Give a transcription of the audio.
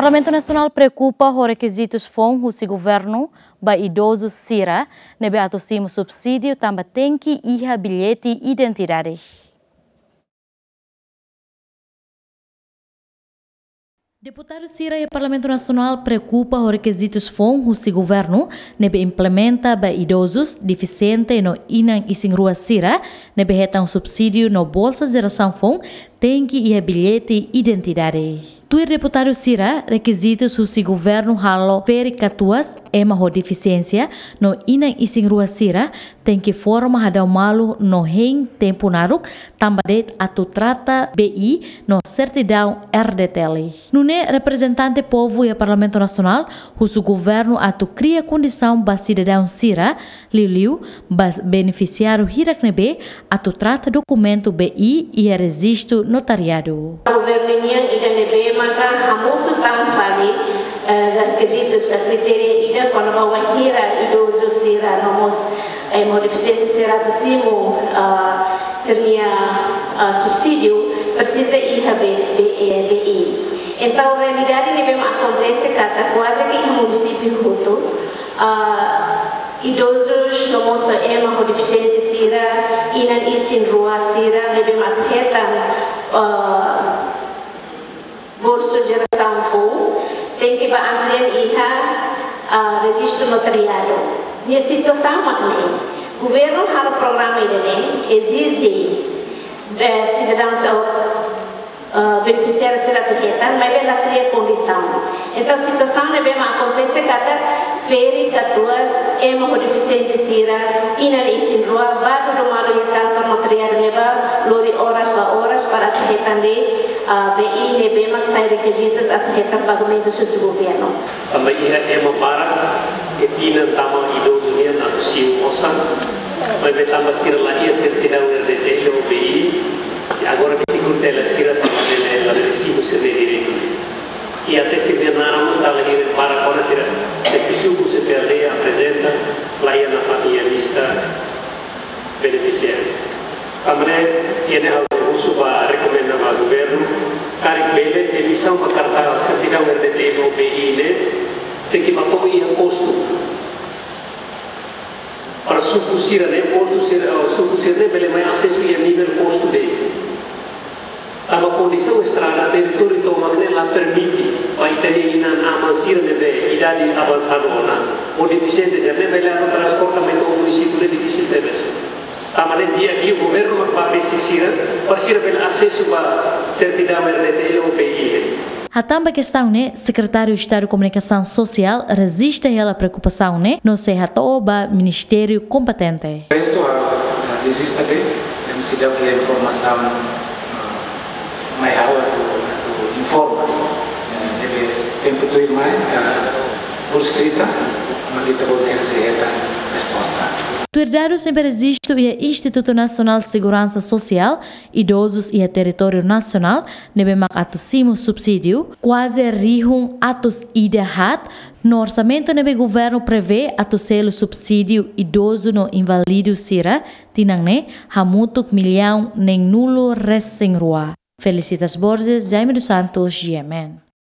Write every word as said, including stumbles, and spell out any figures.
Parlamento Nacional preocupa com requisitos fom se governo ba idosos sira nebe atosimo subsídio também tem que ir bilhete identidade. Deputado Sira e Parlamento Nacional preocupa com requisitos fom se governo nebe implementa ba idosos deficiente no inang ising rua Sira nebe hetang subsídio no bolsa geração fom tem que ir bilhete identidade. Tuir deputado Sira requisitos se governo halo veri katuas ema ho deficiência no inang ising rua Sira tem que forma hadau malu no heng tempo naruk tambah atu trata B I no certidão R D T L. Nune representante povo e Parlamento Nacional husu governo atu cria condição ba cidadão Sira liu ba beneficiário hirak nebe atu trata documento B I e registro notariado. Governo yang ida nebe maka hamusu tang fali requisitos da criteria ida quando bawa hira idoso Sira nomos eh, modificante Sira do simo seria subsídio precisa ir a B I. Então, a realidade que acontece kata quase que no município Hutu, idosos no moço ema com deficiente Sira, inan isin rua Sira, lebe matuhetan bolso geração fom, tem que ba antrian iha registro notariado. E a situação magna, o governo há um programa ideal, exige cidadãos Uh, beneficiário será tuhetan, mas ela cria condição. Então, a situação é bem acontece kata feri katuas ema ho deficiente Sira ina isin rua badu do malu ya kantor notariado neba lori horas ba horas para tuhetan de uh, B I nebe mak sai requisitos a tuhetan pagamento do governo. Também ia ema para que tina tama idoso nian atau siu osam, mas tambah Sira lagi ya certidão R D T L ou B I. Se agora dificulta ela Sira ela recibe se de direito e até se ganharmos da lei para agora Sira se pisuco se perde apresenta lá na família lista beneficiário. Também tiene algo suba recomenda ao governo cari bele emissão uma carta certidão R D T ou B I né tem que bater o imposto para suku Sira né posto Sira suku Sira né bele mais acesso a nível posto dele. Tama condição estrada território to magne la permite vai ter inan amansir nebe idade avançada ona o deficiente se nebe la transportamento ao município de difícil temes. Tama ne dia que o governo vai precisar para ser bem acesso a certidão R D T L ou B I. Hatamba questão né, secretário de Estado de Comunicação Social resiste a preocupação né, no se hatoba ministério competente. Isto existe também necessidade de informação mais awal tu tu informa. Jadi tempo tu irmai por escrita, mas kita boleh sehat resposta. Tuirdado sempre existe o Instituto Nacional de Segurança Social, Idosos e Território Nacional, nebe mak atusimo subsídio, quase rihung atus idehat, no orçamento nebe governo prevê atuselo subsídio idoso no invalido Sira, tinang ne, hamutuk milhão nem nulo res sem rua. Felicitas Borges, Jaime dos Santos, G M N.